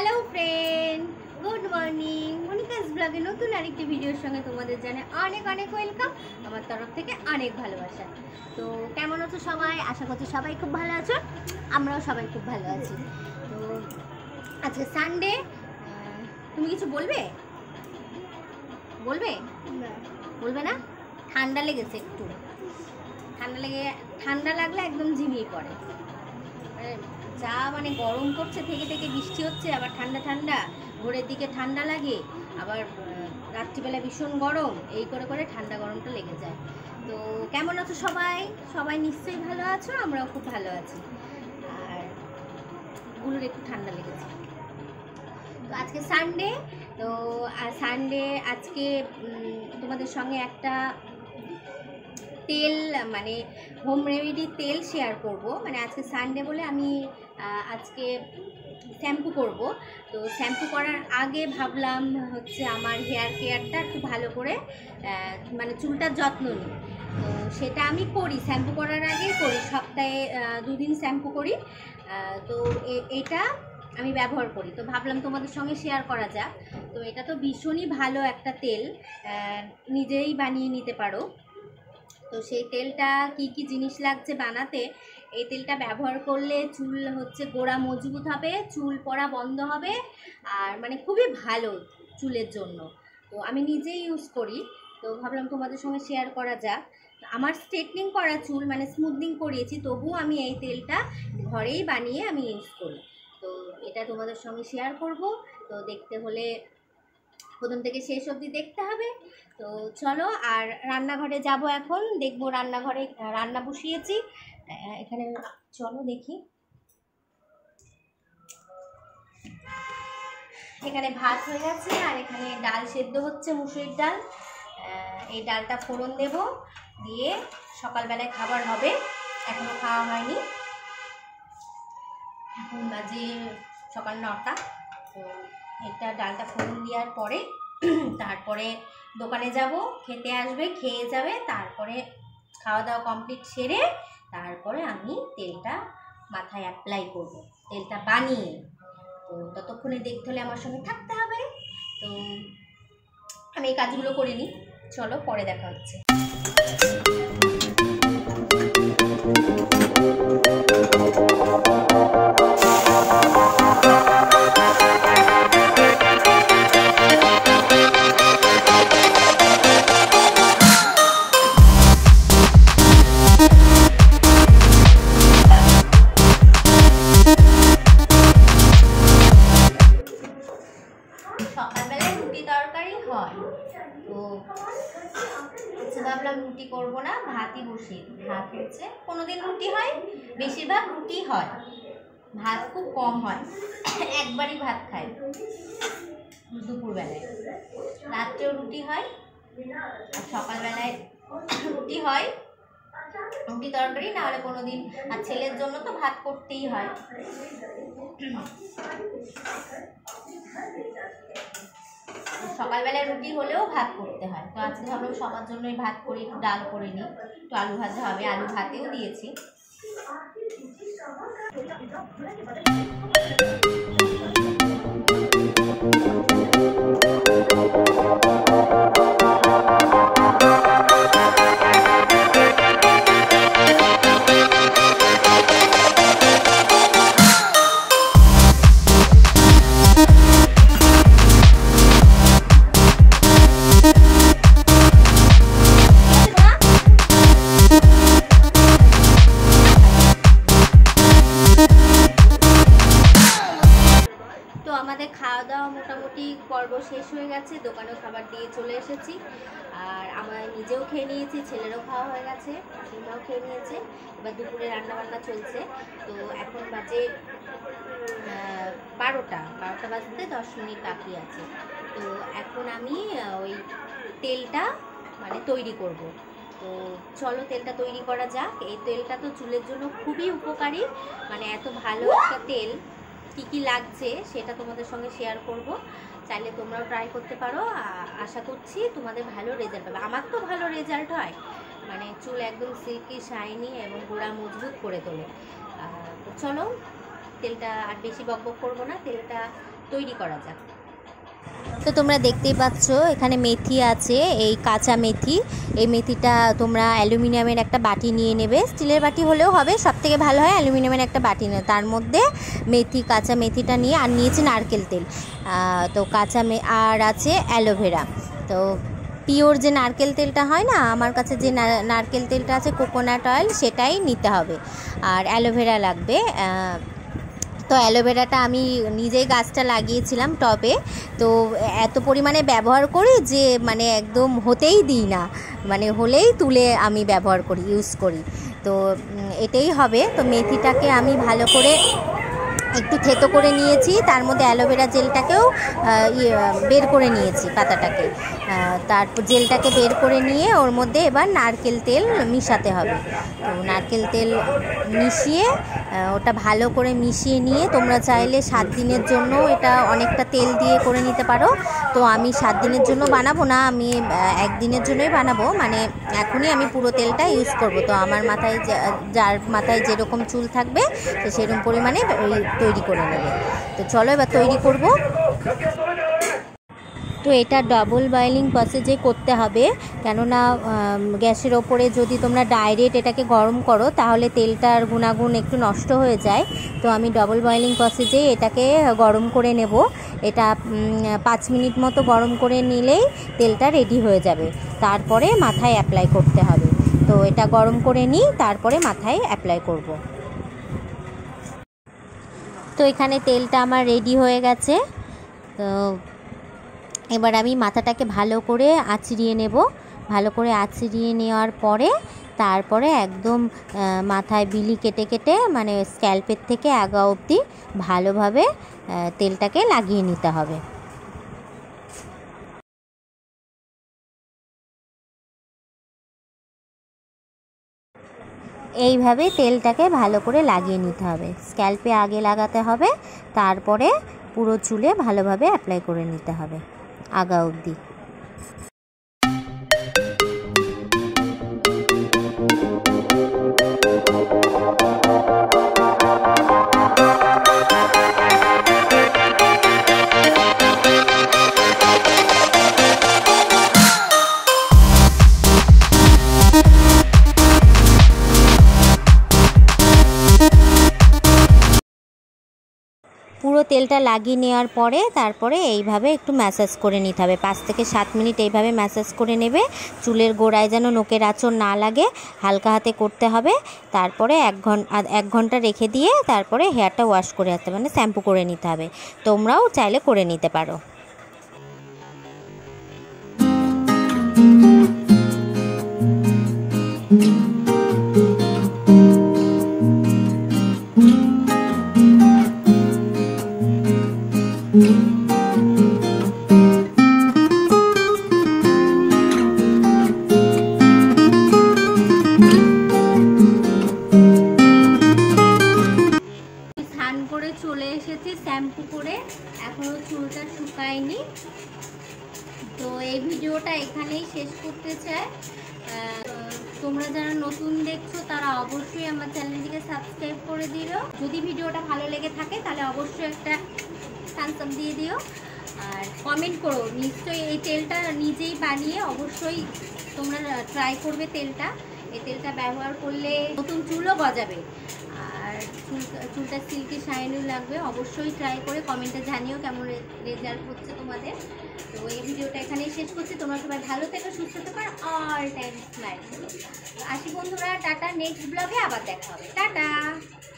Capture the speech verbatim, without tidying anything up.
Hello friend good morning मनिकास ब्लगे नतून आरेकटी भिडियोर संगे तोमादेर जाने अनेक अनेक वेलकाम आमार तरफ थेके अनेक भालोबासा। तो केमन आछो सबाई? आशा करछि सबाई खूब भालो आछो, आमराओ सबाई खूब भालो आछि। तो आजके सानडे, तुमि किछु बोलबे बोलबे बोलबे ना? ठांडा लेगेছে একটু, ঠান্ডা লেগে ঠান্ডা লাগলে একদম ঝিমিয়ে পড়ে। যা মানে গরম করছে, থেকে থেকে বৃষ্টি হচ্ছে, আবার ঠান্ডা ঠান্ডা, ভোরের দিকে ঠান্ডা লাগে, আবার রাত্রিবেলা ভীষণ গরম, এই করে করে ঠান্ডা গরমটা লেগে যায়। তো কেমন আছো সবাই? সবাই নিশ্চয়ই ভালো আছো, আমরাও খুব ভালো আছি। আর গুলোর একটু ঠান্ডা লেগেছে। তো আজকে সানডে, তো সানডে আজকে তোমাদের সঙ্গে একটা তেল মানে হোম রেমেডি তেল শেয়ার করব। মানে আজকে সানডে বলে আমি আজকে শ্যাম্পু করব। তো শ্যাম্পু করার আগে ভাবলাম হচ্ছে আমার হেয়ার কেয়ারটা একটু ভালো করে মানে চুলটার যত্ন নিই। তো সেটা আমি করি, শ্যাম্পু করার আগে করি, সপ্তাহে দুদিন শ্যাম্পু করি। তো এটা আমি ব্যবহার করি, তো ভাবলাম তোমাদের সঙ্গে শেয়ার করা যাক। তো এটা তো ভীষণই ভালো একটা তেল, নিজেই বানিয়ে নিতে পারো। তো সেই তেলটা কি কি জিনিস লাগছে বানাতে, এই তেলটা ব্যবহার করলে চুল হচ্ছে গোড়া মজবুত হবে, চুল পড়া বন্ধ হবে, আর মানে খুবই ভালো চুলের জন্য। তো আমি নিজেই ইউজ করি, তো ভাবলাম তোমাদের সঙ্গে শেয়ার করা যাক। আমার স্ট্রেটনিং করা চুল মানে স্মুথনিং করিয়েছি, তবুও আমি এই তেলটা ঘরেই বানিয়ে আমি ইউজ করি। তো এটা তোমাদের সঙ্গে শেয়ার করব। তো দেখতে হলে প্রথম থেকে শেষ অবধি দেখতে হবে। তো চলো, আর রান্নাঘরে যাব এখন, দেখবো রান্নাঘরে রান্না বসিয়েছি এখানে, চলো দেখি। এখানে ভাত হয়ে গেছে, আর এখানে ডাল সেদ্ধ হচ্ছে, মুসুরির ডাল। এই ডালটা ফোড়ন দেব, দিয়ে সকালবেলায় খাবার হবে, এখনো খাওয়া হয়নি, এখন বাজে সকাল নটা। তো এটা ডালটা ফোড়ন দেওয়ার পরে তারপরে দোকানে যাব, খেতে আসবে, খেয়ে যাবে, তারপরে খাওয়া দাওয়া কমপ্লিট সেরে তারপরে আমি তেলটা মাথায় অ্যাপ্লাই করব, তেলটা বানিয়ে। তো ততক্ষণে দেখতে হলে আমার সঙ্গে থাকতে হবে। তো আমি এই কাজগুলো করে নিই, চলো পরে দেখা হচ্ছে। সকালবেলায় রুটি তরকারি হয়, তো ভাবলাম রুটি করবো না, ভাতই বসিয়ে দিই। ভাত হচ্ছে কোনোদিন রুটি হয়, বেশিরভাগ রুটি হয়, ভাত খুব কম হয়, একবারই ভাত খাই দুপুরবেলায়, রাত্রেও রুটি হয়, আর সকালবেলায় রুটি হয়, রুটি তরকারি, না হলে কোনো দিন, আর ছেলের জন্য তো ভাত করতেই হয়। সকালবেলায় রুটি হলেও ভাত করতে হয়, তো আজকে ভাবলাম সবার জন্যই ভাত করি, একটু ডাল করে নিই, একটু আলু ভাজা হবে, আলু ভাতেও দিয়েছি। খাওয়া দাওয়া মোটামুটি পর্ব শেষ হয়ে গেছে, দোকানেও খাবার দিয়ে চলে এসেছি, আর আমার নিজেও খেয়ে নিয়েছি, ছেলেরও খাওয়া হয়ে গেছে, শাশুড়িমাও খেয়ে নিয়েছে। এবার দুপুরে রান্নাবান্না চলছে। তো এখন বাজে বারোটা বারোটা বাজতে দশ মিনিট বাকি আছে। তো এখন আমি ওই তেলটা মানে তৈরি করব। তো চলো তেলটা তৈরি করা যাক। এই তেলটা তো চুলের জন্য খুবই উপকারী, মানে এত ভালো একটা তেল, কী কী লাগছে সেটা তোমাদের সঙ্গে শেয়ার করব। চাইলে তোমরাও ট্রাই করতে পারো, আশা করছি তোমাদের ভালো রেজাল্ট হবে। আমার তো ভালো রেজাল্ট হয়, মানে চুল একদম সিল্কি শাইনি এবং গোড়া মজবুত করে তোলে। তো চলো তেলটা আর বেশি বকবক করবো না, তেলটা তৈরি করা যাক। তো তোমরা দেখতেই পাচ্ছ এখানে মেথি আছে, এই কাঁচা মেথি। এই মেথিটা তোমরা অ্যালুমিনিয়ামের একটা বাটি নিয়ে নেবে, স্টিলের বাটি হলেও হবে, সব থেকে ভালো হয় অ্যালুমিনিয়ামের একটা বাটি নেবে। তার মধ্যে মেথি, কাঁচা মেথিটা নিয়ে, আর নিয়েছি নারকেল তেল, তো কাঁচা মে আর আছে অ্যালোভেরা। তো পিওর যে নারকেল তেলটা হয় না, আমার কাছে যে নারকেল তেলটা আছে কোকোনাট অয়েল, সেটাই নিতে হবে। আর অ্যালোভেরা লাগবে। তো অ্যালোভেরাটা আমি নিজেই গাছটা লাগিয়েছিলাম টবে, তো এত পরিমাণে ব্যবহার করি যে মানে একদম হতেই দিই না, মানে হলেই তুলে আমি ব্যবহার করি, ইউজ করি। তো এটাই হবে। তো মেথিটাকে আমি ভালো করে একটু থেতো করে নিয়েছি, তার মধ্যে অ্যালোভেরা জেলটাকেও ইয়ে বের করে নিয়েছি, পাতাটাকে। তারপর জেলটাকে বের করে নিয়ে ওর মধ্যে এবার নারকেল তেল মিশাতে হবে। তো নারকেল তেল মিশিয়ে ওটা ভালো করে মিশিয়ে নিয়ে তোমরা চাইলে সাত দিনের জন্য এটা অনেকটা তেল দিয়ে করে নিতে পারো। তো আমি সাত দিনের জন্য বানাবো না, আমি একদিনের জন্যই বানাবো, মানে এখনই আমি পুরো তেলটা ইউজ করব। তো আমার মাথায় যার মাথায় যেরকম চুল থাকবে তো সেরকম পরিমাণে ওই তৈরি করে নেবে। তো চলো এবার তৈরি করব। তো এটা ডাবল বয়েলিং প্রসেসে করতে হবে, কেননা গ্যাসের ওপরে যদি তোমরা ডাইরেক্ট এটাকে গরম করো তাহলে তেলটার গুণাগুণ একটু নষ্ট হয়ে যায়। তো আমি ডাবল বয়েলিং প্রসেসে এটাকে গরম করে নেব। এটা পাঁচ মিনিট মতো গরম করে নিলেই তেলটা রেডি হয়ে যাবে। তারপরে মাথায় অ্যাপ্লাই করতে হবে। তো এটা গরম করে নিই, তারপরে মাথায় অ্যাপ্লাই করব। তো এখানে তেলটা আমার রেডি হয়ে গেছে। তো এবার আমি মাথাটাকে ভালো করে আঁচড়িয়ে নেব। ভালো করে আঁচড়িয়ে নেওয়ার পরে তারপরে একদম মাথায় বিলি কেটে কেটে মানে স্ক্যাল্পের থেকে আগা অবধি ভালোভাবে তেলটাকে লাগিয়ে নিতে হবে। এইভাবে তেলটাকে ভালো করে লাগিয়ে নিতে হবে, স্ক্যাল্পে আগে লাগাতে হবে, তারপরে পুরো চুলে ভালোভাবে অ্যাপ্লাই করে নিতে হবে আগা অবধি। পুরো তেলটা লাগিয়ে নেওয়ার পরে তারপরে এইভাবে একটু ম্যাসাজ করে নিতে হবে, পাঁচ থেকে সাত মিনিট এইভাবে ম্যাসাজ করে নেবে। চুলের গোড়ায় যেন নোকের আঁচড় না লাগে, হালকা হাতে করতে হবে। তারপরে এক ঘন্টা এক ঘন্টা রেখে দিয়ে তারপরে হেয়ারটা ওয়াশ করে আসতে মানে শ্যাম্পু করে নিতে হবে। তোমরাও চাইলে করে নিতে পারো। চলে এসেছি শ্যাম্পু করে, এখনো চুলটা শুকায়নি। তো এই ভিডিওটা এখানেই শেষ করতে চাই। তোমরা যারা নতুন দেখছো তারা অবশ্যই আমার চ্যানেলটিকে সাবস্ক্রাইব করে দিও। যদি ভিডিওটা ভালো লেগে থাকে তাহলে অবশ্যই একটা থামস আপ দিয়ে দিও, আর কমেন্ট করো। নিশ্চয়ই এই তেলটা নিজেই বানিয়ে অবশ্যই তোমরা ট্রাই করবে তেলটা। এই তেলটা ব্যবহার করলে নতুন চুলও গজাবে, আর চুল চুলটা সিল্কি শাইনিও লাগবে। অবশ্যই ট্রাই করে কমেন্টে জানিও কেমন রেজাল্ট হচ্ছে তোমাদের। তো এই ভিডিওটা এখানেই শেষ করছি। তোমরা সবাই ভালো থেকো, সুস্থ থেকো, আর অল টাইম স্মাইল করো। আসি বন্ধুরা, টাটা। নেক্সট ব্লগে আবার দেখা হবে। টাটা।